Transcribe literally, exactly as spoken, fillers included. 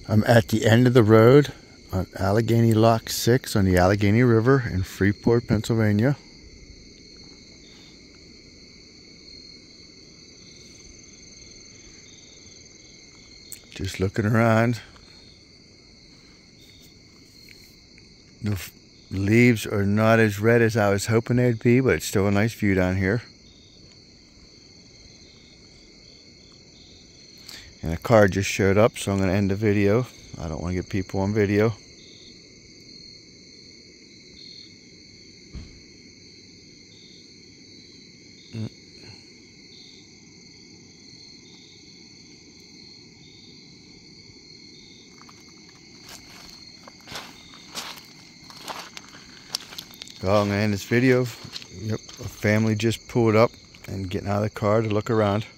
I'm at the end of the road on Allegheny Lock six on the Allegheny River in Freeport, Pennsylvania. Just looking around. The leaves are not as red as I was hoping they'd be, but it's still a nice view down here. And a car just showed up, so I'm going to end the video. I don't want to get people on video. Well, I'm going to end this video. Yep, a family just pulled up and getting out of the car to look around.